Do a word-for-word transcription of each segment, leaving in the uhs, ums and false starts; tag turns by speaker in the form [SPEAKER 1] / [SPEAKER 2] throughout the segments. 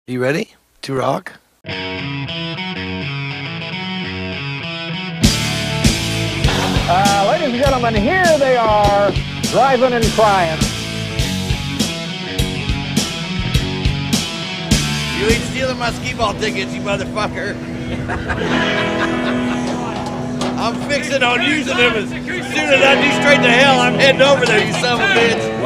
[SPEAKER 1] You ready to rock?
[SPEAKER 2] Uh, ladies and gentlemen, here they are, Drivin and Cryin.
[SPEAKER 1] You ain't stealing my skee-ball tickets, you motherfucker. I'm fixing on using them as soon as I do straight to hell. I'm heading over there, you son of a bitch.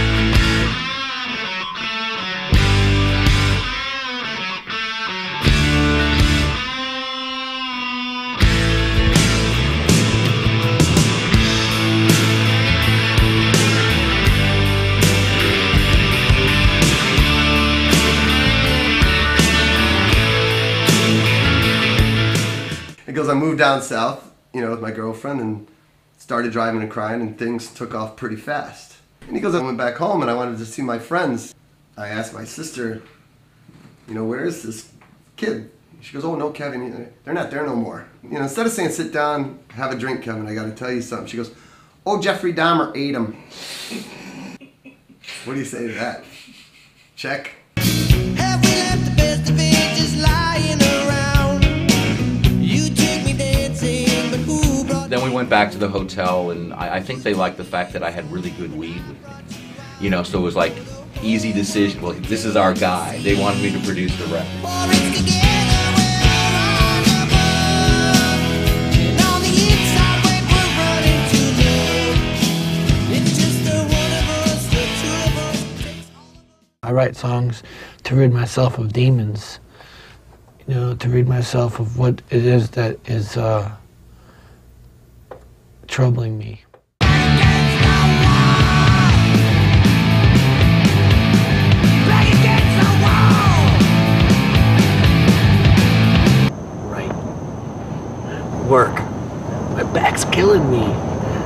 [SPEAKER 3] Because I moved down south, you know, with my girlfriend and started driving and crying, and things took off pretty fast. And he goes, I went back home and I wanted to see my friends. I asked my sister, you know, where is this kid? She goes, oh no, Kevin, they're not there no more. You know, instead of saying, sit down, have a drink, Kevin, I gotta tell you something. She goes, oh, Jeffrey Dahmer ate him. What do you say to that? Check.
[SPEAKER 4] Have we left the best of it just lying around? You took me dancing, but who brought...
[SPEAKER 5] Then we went back to the hotel, and I, I think they liked the fact that I had really good weed with me. You know, so it was like easy decision. Well, this is our guy. They wanted me to produce the record.
[SPEAKER 6] I write songs to rid myself of demons, you know, to rid myself of what it is that is uh, troubling me. Right. Work. My back's killing me.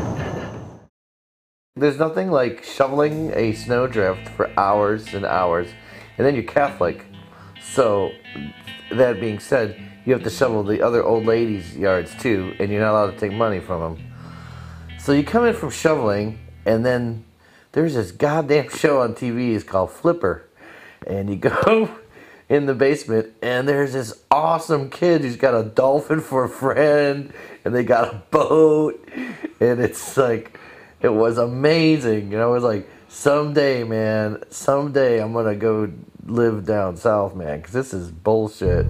[SPEAKER 7] There's nothing like shoveling a snowdrift for hours and hours, and then you're Catholic. So, that being said, you have to shovel the other old ladies' yards too, and you're not allowed to take money from them. So you come in from shoveling, and then there's this goddamn show on T V, it's called Flipper. And you go in the basement, and there's this awesome kid who's got a dolphin for a friend, and they got a boat, and it's like... It was amazing, and I was like, someday, man, someday I'm gonna go live down south, man, because this is bullshit.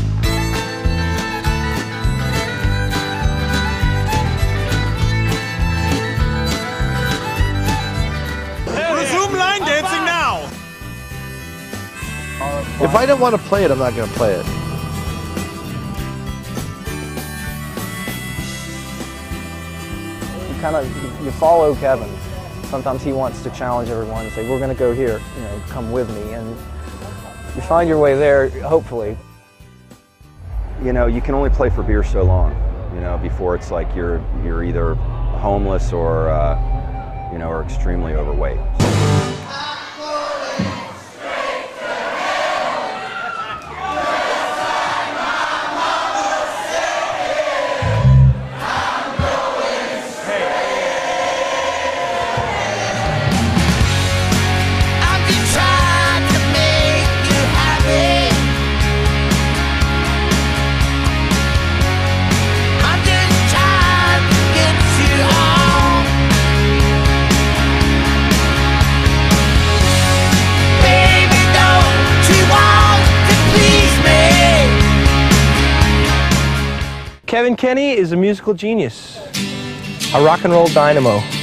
[SPEAKER 2] Resume line dancing now!
[SPEAKER 7] If I don't want to play it, I'm not gonna play it.
[SPEAKER 8] Kind of, you follow Kevin. Sometimes he wants to challenge everyone and say, we're going to go here, you know, come with me. And you find your way there, hopefully.
[SPEAKER 9] You know, you can only play for beer so long, you know, before it's like you're, you're either homeless or, uh, you know, or extremely overweight.
[SPEAKER 8] Kevin Kenny is a musical genius, a rock and roll dynamo.